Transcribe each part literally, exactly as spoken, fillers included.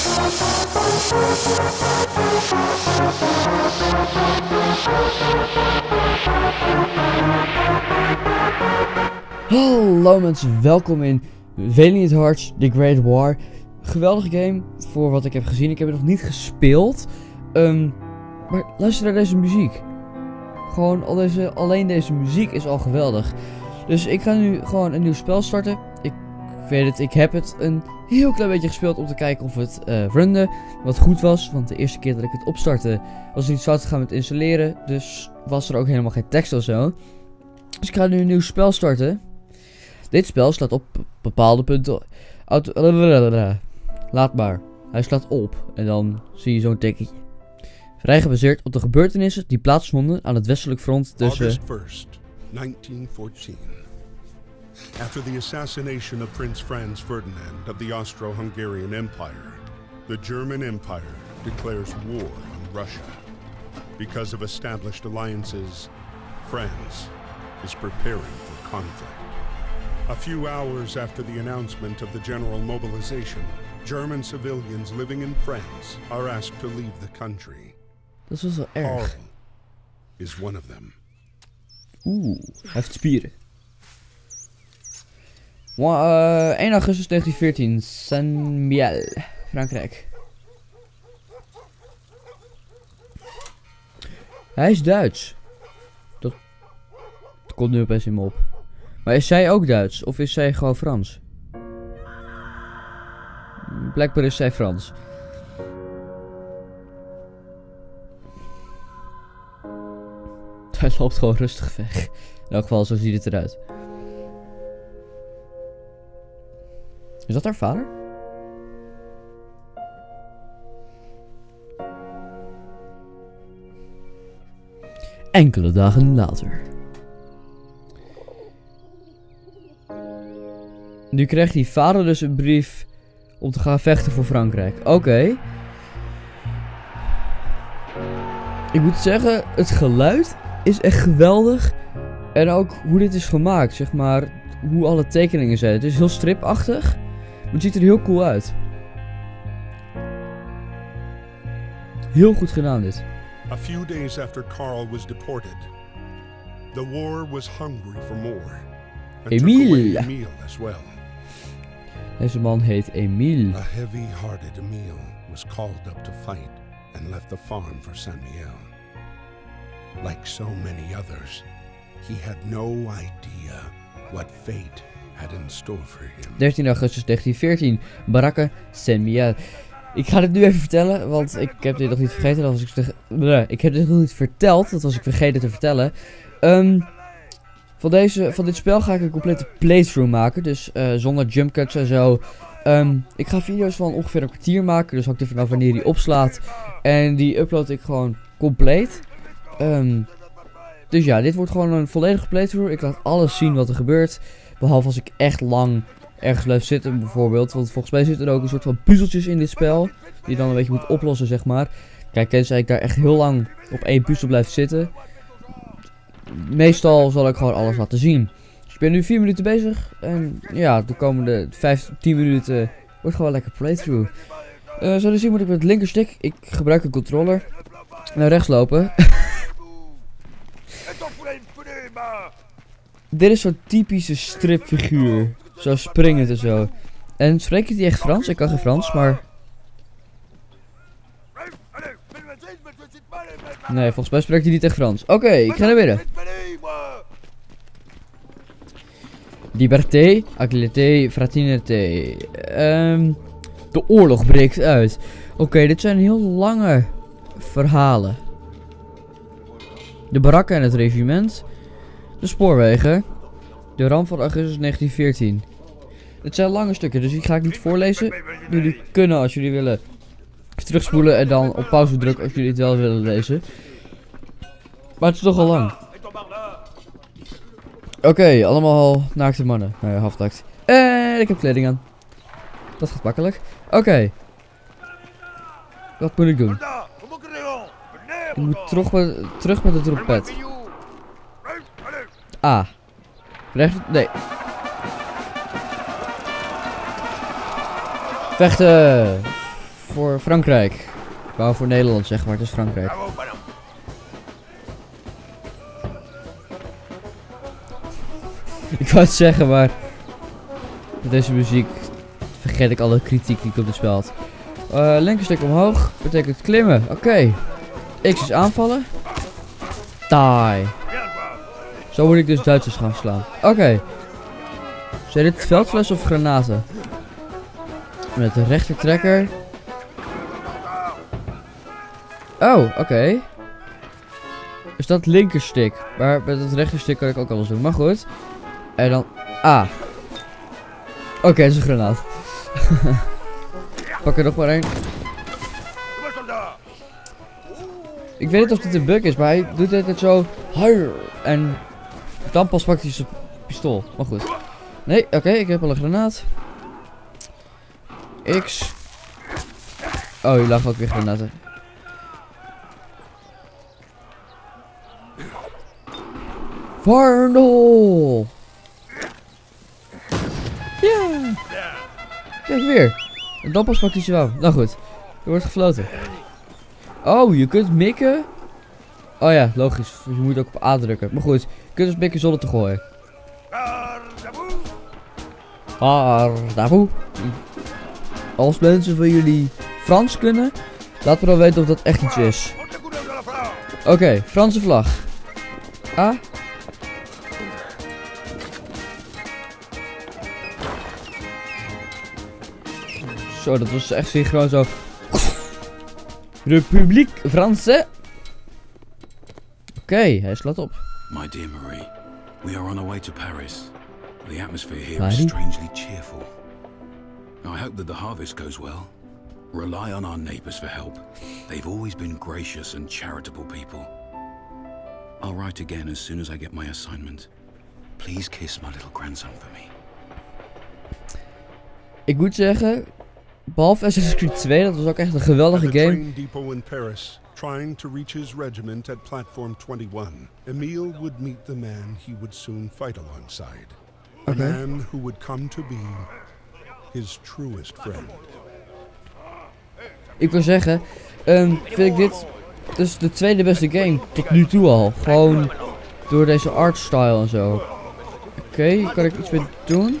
Hallo mensen, welkom in Valiant Hearts The Great War. Geweldige game voor wat ik heb gezien. Ik heb het nog niet gespeeld. Um, maar luister naar deze muziek. Gewoon al deze, alleen deze muziek is al geweldig. Dus ik ga nu gewoon een nieuw spel starten. Ik weet het, ik heb het een heel klein beetje gespeeld om te kijken of het uh, runde. Wat goed was, want de eerste keer dat ik het opstartte was het iets fout gegaan met installeren. Dus was er ook helemaal geen tekst of zo. Dus ik ga nu een nieuw spel starten. Dit spel slaat op bepaalde punten. Auto Laat maar. Hij slaat op. En dan zie je zo'n tekentje. Vrij gebaseerd op de gebeurtenissen die plaatsvonden aan het westelijk front tussen... August first, nineteen fourteen. After the assassination of Prince Franz Ferdinand of the Austro-Hungarian Empire, the German Empire declares war on Russia. Because of established alliances, France is preparing for conflict. A few hours after the announcement of the general mobilization, German civilians living in France are asked to leave the country. Dat was wel erg. Karl is one of them. Oeh, hij heeft spieren. Uh, één augustus negentien veertien, Saint-Mihiel, Frankrijk. Hij is Duits. Dat, dat komt nu opeens in me op. Maar is zij ook Duits? Of is zij gewoon Frans? Blijkbaar is zij Frans. Hij loopt gewoon rustig weg. In elk geval, zo ziet het eruit. Is dat haar vader? Enkele dagen later. Nu krijgt die vader dus een brief om te gaan vechten voor Frankrijk. Oké. Okay. Ik moet zeggen, het geluid is echt geweldig. En ook hoe dit is gemaakt, zeg maar. Hoe alle tekeningen zijn. Het is heel stripachtig. Maar het ziet er heel cool uit. Heel goed gedaan dit. A few days after Karl was deported, the war was hungry for more. Emile. Emile as well. Deze man heet Emile. A heavy-hearted Emile was called up to fight and left the farm for Saint-Mihiel. Like so many others, he had no idea what fate had in store for him. dertien augustus negentien veertien, Barakken, Saint-Mihiel. Ik ga dit nu even vertellen, want ik heb dit nog niet vergeten. Dat was ik, zeg, bleh, ik heb dit nog niet verteld, dat was ik vergeten te vertellen. Um, van, deze, van dit spel ga ik een complete playthrough maken, dus uh, zonder jump cuts en zo. Um, ik ga video's van ongeveer een kwartier maken, dus hangt er vanaf wanneer die opslaat. En die upload ik gewoon compleet. Um, dus ja, dit wordt gewoon een volledige playthrough. Ik laat alles zien wat er gebeurt. Behalve als ik echt lang ergens blijf zitten bijvoorbeeld. Want volgens mij zitten er ook een soort van puzzeltjes in dit spel. Die je dan een beetje moet oplossen, zeg maar. Kijk, tenzij ik daar echt heel lang op één puzzel blijf zitten. Meestal zal ik gewoon alles laten zien. Dus ik ben nu vier minuten bezig. En ja, de komende vijf, tien minuten wordt gewoon lekker playthrough. Uh, zoals je ziet moet ik met het linkerstick. Ik gebruik een controller. Naar rechts lopen. Dit is zo'n typische stripfiguur. Zo springend en zo. En spreekt hij echt Frans? Ik kan geen Frans, maar... Nee, volgens mij spreekt hij niet echt Frans. Oké, okay, ik ga naar binnen. Liberté, égalité, fraternité. Um, de oorlog breekt uit. Oké, okay, dit zijn heel lange verhalen. De barakken en het regiment. De spoorwegen. De ramp van augustus negentien veertien. Het zijn lange stukken, dus die ga ik niet voorlezen. Jullie kunnen, als jullie willen, even terugspoelen en dan op pauze drukken als jullie het wel willen lezen. Maar het is toch al lang. Oké, okay, allemaal naakte mannen. Nou ja, halftakt. En ik heb kleding aan. Dat gaat makkelijk. Oké. Okay. Wat moet ik doen? Ik moet terug met, terug met de trompet. A. Recht. Nee. Vechten. voor Frankrijk. Ik wou voor Nederland zeggen, maar het is Frankrijk. Ik wou het zeggen, maar met deze muziek vergeet ik alle kritiek die ik op dit spel had. Uh, linkerstik omhoog betekent klimmen. Oké. Okay. X is aanvallen. Die. Zo moet ik dus Duitsers gaan slaan. Oké. Okay. Zijn dit veldflessen of granaten? Met de rechtertrekker. Oh, oké. Okay. Is dat linkerstick? Maar met het rechterstick kan ik ook alles doen. Maar goed. En dan A. Oké, okay, dat is een granaat. Pak er nog maar één. Ik weet niet of dit een bug is, maar hij doet het zo. En dan pas pakt hij zijn pistool. Maar goed. Nee, oké, okay, ik heb al een granaat. X. Oh, hier lag ook weer granaten. Varnol! Ja! Kijk weer. En dan pas pakt hij ze wel. Nou goed. Er wordt gefloten. Oh, je kunt mikken. Oh ja, logisch. Je moet ook op A drukken. Maar goed, je kunt dus mikken zonder te gooien. Gardaboe. Als mensen van jullie Frans kunnen, laat me dan weten of dat echt iets is. Oké, okay, Franse vlag. A. Zo, dat was echt synchroon zo. Republiek Franse. Oké, okay, hij slaat op. My dear Marie, we are on our way to Paris. The atmosphere here is strangely cheerful. I hope that the harvest goes well. Rely on our neighbors for help. They've always been gracious and charitable people. I'll write again as soon as I get my assignment. Please kiss my little grandson for me. Ik moet zeggen, behalve Assassin's Creed twee, dat was ook echt een geweldige game. Trying to reach his regiment at platform twenty-one, Emile would meet the man he would soon fight alongside. A okay. man who would come to be his truest friend. Ik wil zeggen, um, vind ik dit dus de tweede beste game tot nu toe al. Gewoon door deze artstyle en zo. Oké, okay, kan ik iets mee doen?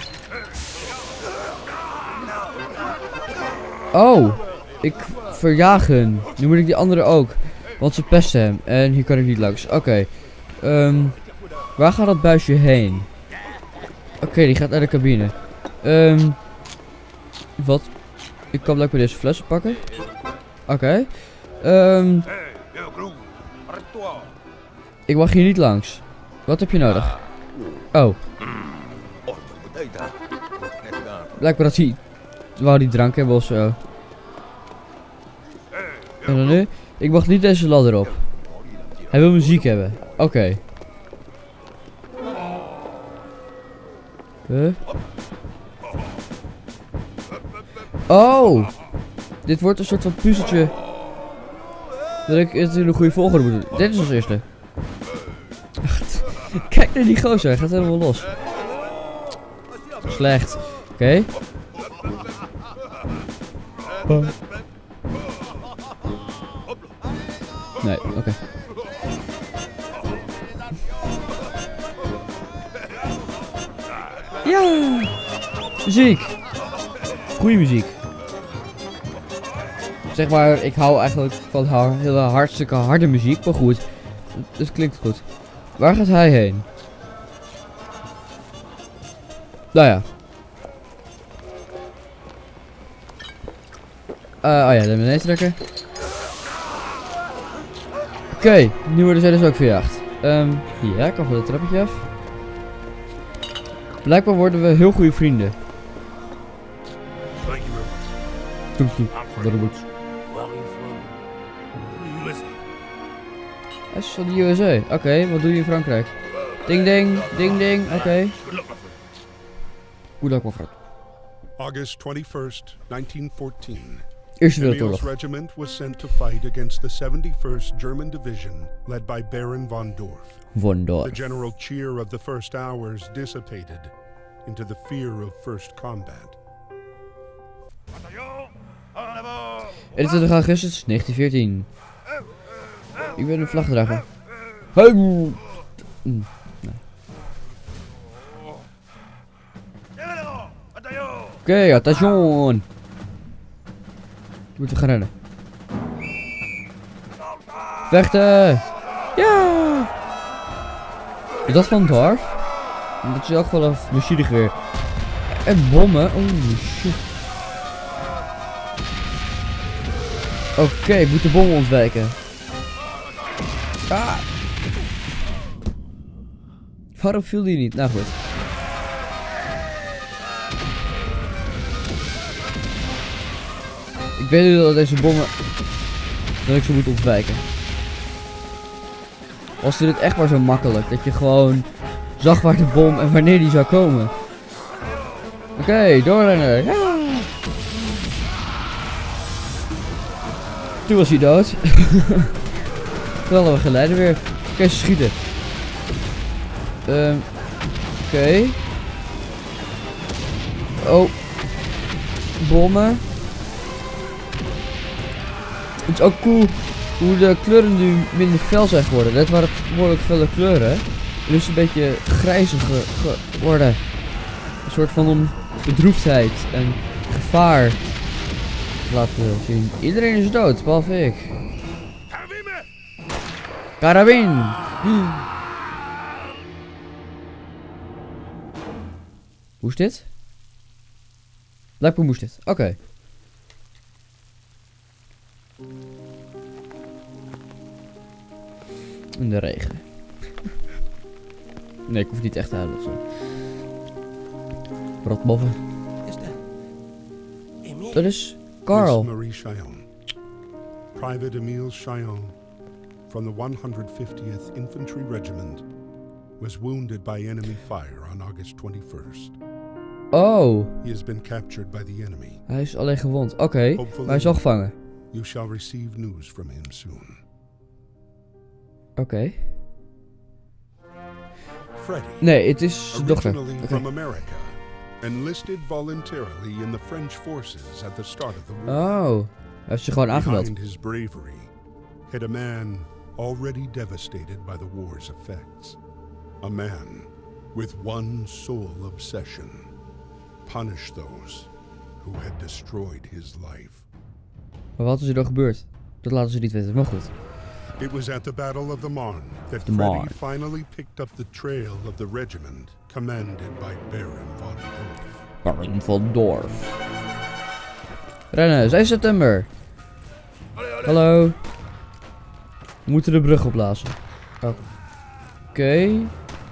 Oh, ik verjaag hun. Nu moet ik die andere ook. Want ze pesten hem. En hier kan ik niet langs. Oké. Okay. Um, waar gaat dat buisje heen? Oké, okay, die gaat naar de cabine. Um, wat? Ik kan blijkbaar deze flessen pakken. Oké. Okay. Um, ik mag hier niet langs. Wat heb je nodig? Oh. Blijkbaar dat hij... wou die drank hebben of zo. En dan nu? Ik mag niet deze ladder op. Hij wil muziek hebben. Oké. Okay. Huh? Oh! Dit wordt een soort van puzzeltje. Dat ik het in een goede volgorde moet doen. Dit is als eerste. Kijk naar die gozer, hij gaat helemaal los. Slecht. Oké. Okay. Oh. Nee, oké. Okay. Ja! Muziek! Goeie muziek. Zeg maar, ik hou eigenlijk van har hele hartstikke harde muziek, maar goed. Dus klinkt goed. Waar gaat hij heen? Nou ja. Uh, oh ja, de beneden trekken. Oké, okay, nu worden zij dus ook verjaagd. Um, ja, ik kan van het trappetje af. Blijkbaar worden we heel goede vrienden. Dank je, Robert. Hij is van de U S A. Oké, okay, wat doe je in Frankrijk? Ding ding, ding ding, oké. Okay. Goed luck, mevrouw. August twenty-first, nineteen fourteen. Eerste Emile's regiment was sent to fight against the seventy-first German Division, led by Baron von Dorf. Von Dorf. The general cheer of the first hours dissipated into the fear of first combat. eenentwintig augustus negentien veertien. Ik ben een vlagdrager. Hey. Mm. Nee. Oké, okay, attention. Moeten we gaan rennen. Vechten! Ja! Is dat van Darth? Dat is ook wel een machinegeweer. En bommen. Oh shit. Oké, okay, ik moet de bommen ontwijken. Ah! Waarom viel die niet? Nou goed. Ik weet nu dat deze bommen... dat ik ze moet ontwijken. Was dit echt maar zo makkelijk? Dat je gewoon zag waar de bom en wanneer die zou komen. Oké, okay, doorrennen. Ja. Toen was hij dood. Toen hadden we geleiden weer. Oké, okay, ze schieten. Um, Oké. Okay. Oh. Bommen. Het is ook cool hoe de kleuren nu minder fel zijn geworden. Net waren het behoorlijk felle kleuren. Dus een beetje grijzig geworden. Een soort van bedroefdheid en gevaar laten zien. Iedereen is dood, behalve ik. Karabin! Hoe is dit? Blijkbaar moest dit. Oké. Okay. In de regen. Nee, ik hoef niet echt te huilen. Rotboffen. Dat is Carl. Marie Cheyenne. Private Emile Cheyenne from the one hundred fiftieth Infantry Regiment was wounded by enemy fire on August twenty-first. Oh. He has been captured by the enemy. Hij is alleen gewond. Oké, okay, maar hij is al gevangen. You shall receive news from him soon. Oké. Okay. Freddy. Nee, het is zijn dochter. Originally okay. From America, enlisted voluntarily in the French forces at the start of the war. Oh, hij heeft zich gewoon aangemeld. Behind his bravery hid a man already devastated by the war's effects. A man with one sole obsession: punish those who had destroyed his life. Maar wat is er dan gebeurd? Dat laten ze niet weten, maar goed. It was at the Battle of the Marne that the Freddy Marne. finally picked up the trail of the regiment commanded by Baron von Dorf. Baron von Dorf. Rennen, zes september. Hallo. We moeten de brug opblazen. Oké. Okay.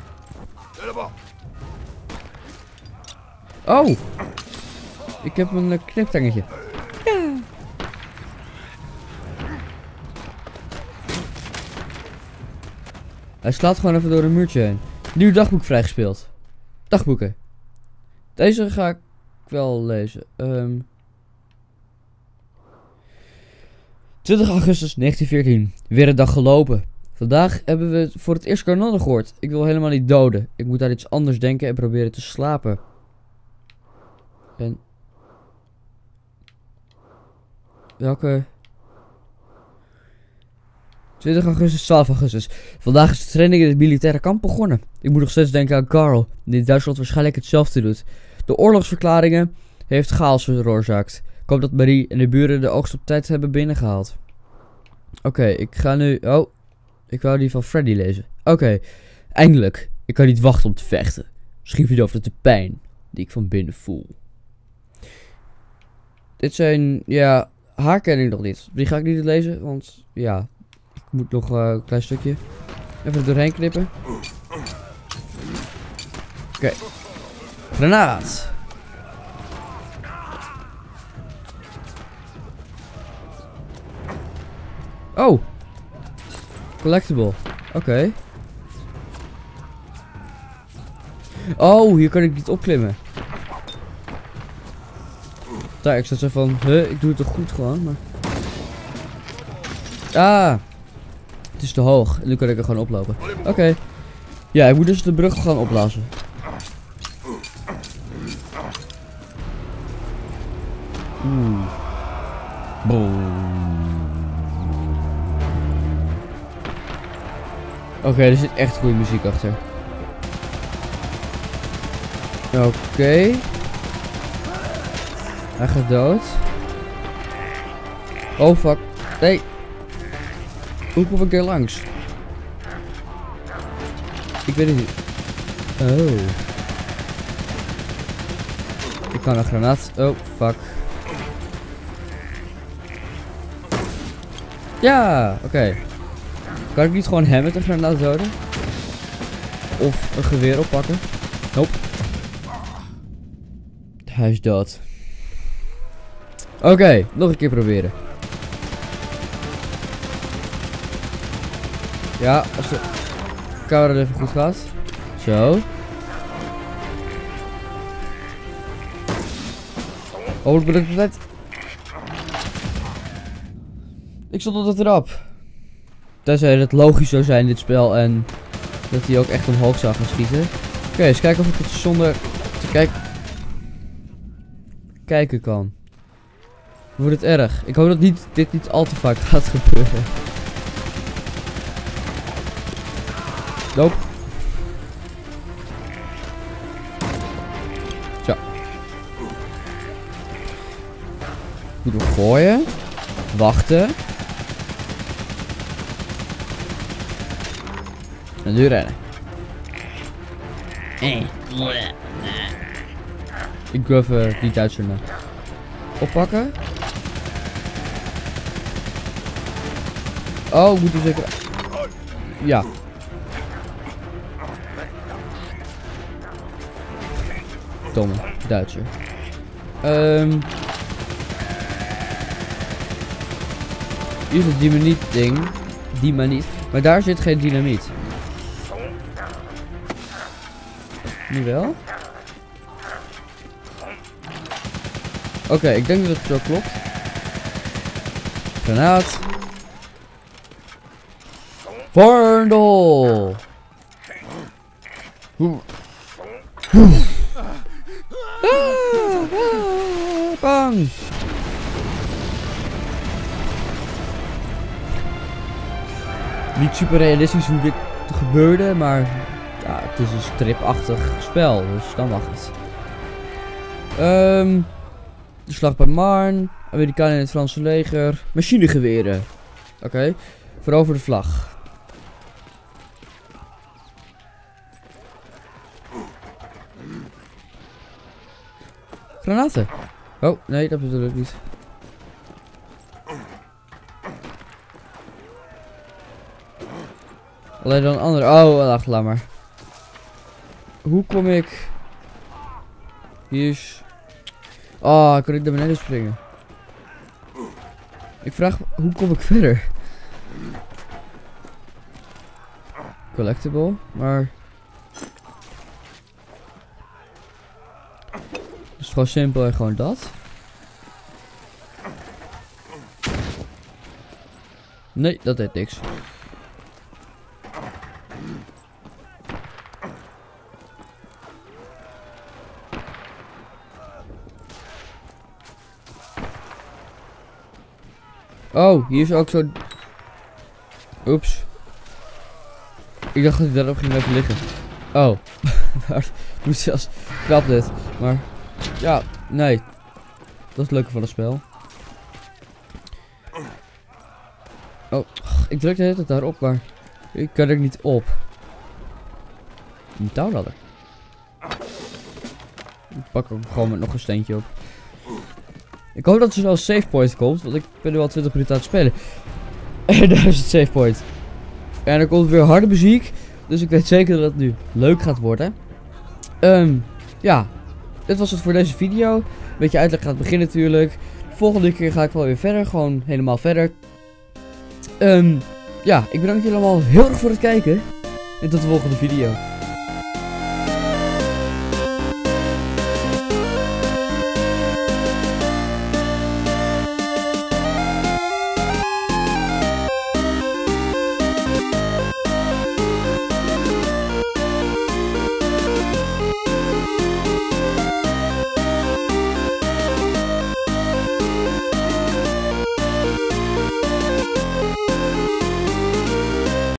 Oh. Ik heb een kniptangetje. Ja. Hij slaat gewoon even door een muurtje heen. Nieuw dagboek vrijgespeeld. Dagboeken. Deze ga ik wel lezen. Um. twintig augustus negentien veertien. Weer een dag gelopen. Vandaag hebben we voor het eerst kanonnen gehoord. Ik wil helemaal niet doden. Ik moet aan iets anders denken en proberen te slapen. En... Welke... twintig augustus, twaalf augustus. Vandaag is de training in het militaire kamp begonnen. Ik moet nog steeds denken aan Carl, die in Duitsland waarschijnlijk hetzelfde doet. De oorlogsverklaringen heeft chaos veroorzaakt. Ik hoop dat Marie en de buren de oogst op tijd hebben binnengehaald. Oké, okay, ik ga nu... Oh, ik wou die van Freddy lezen. Oké, okay, eindelijk. Ik kan niet wachten om te vechten. Schreef je over de pijn die ik van binnen voel. Dit zijn, ja, haar ken ik nog niet. Die ga ik niet lezen, want ja... Ik moet nog uh, een klein stukje even er doorheen knippen. Oké. Okay. Granaat. Oh. Collectible. Oké. Okay. Oh, hier kan ik niet opklimmen. Daar, ik zat zo van, huh, ik doe het toch goed gewoon, maar... Ah. Het is te hoog. En nu kan ik er gewoon oplopen. Oké. Okay. Ja, ik moet dus de brug gaan opblazen. Oeh. Oké, okay, er zit echt goede muziek achter. Oké. Okay. Hij gaat dood. Oh fuck. Nee. Hoe kom ik er langs? Ik weet het niet. Oh. Ik kan een granaat. Oh fuck. Ja, oké. Okay. Kan ik niet gewoon hem met een granaat doden? Of een geweer oppakken? Nope. Hij is dood. Oké, okay, nog een keer proberen. Ja, als de camera even goed gaat. Zo. Hopelijk ben ik het net. Ik stond op de trap. Tenzij het logisch zou zijn, dit spel, en dat hij ook echt omhoog zou gaan schieten. Oké, okay, eens kijken of ik het zonder te kijken kijken kan. Wordt het erg? Ik hoop dat niet, dit niet al te vaak gaat gebeuren. Nope. Zo. Moeten we gooien. Wachten. En nu rennen. Ik doe even die Duitser na. Oppakken. Oh, ik moet hem zeker. Ja. Domme Duitser. Um. Hier is het dynamiet ding. Dynamiet. Maar daar zit geen dynamiet. Nu wel? Oké, okay, ik denk dat het zo klopt. Granaat. Varndel. Ah, ah, bang. Niet super realistisch hoe dit gebeurde, maar ja, het is een stripachtig spel, dus dan mag het. Um, de slag bij Marne, Amerikanen in het Franse leger, machinegeweren. Oké, okay. Verover de vlag. Granaten. Oh, nee, dat bedoel ik niet. Alleen dan een andere. Oh, wacht, laat maar. Hoe kom ik? Hier is. Oh, kan ik naar beneden springen? Ik vraag, hoe kom ik verder? Collectible, maar. Het is gewoon simpel en gewoon dat. Nee, dat deed niks. Oh, hier is ook zo. Oeps. Ik dacht dat hij daarop ging blijven liggen. Oh. Maar moet zelfs knap dit. Maar ja, nee. Dat is het leuke van het spel. Oh, ik druk de hele tijd daarop, maar ik kan er niet op. Een touwladder. Ik pak ook gewoon met nog een steentje op. Ik hoop dat er snel een save point komt, want ik ben nu al twintig minuten aan het spelen. En daar is het save point. En er komt weer harde muziek, dus ik weet zeker dat het nu leuk gaat worden. Um, ja, dit was het voor deze video. Een beetje uitleg gaat beginnen natuurlijk. De volgende keer ga ik wel weer verder, gewoon helemaal verder. Um, ja, ik bedank jullie allemaal heel erg voor het kijken. En tot de volgende video.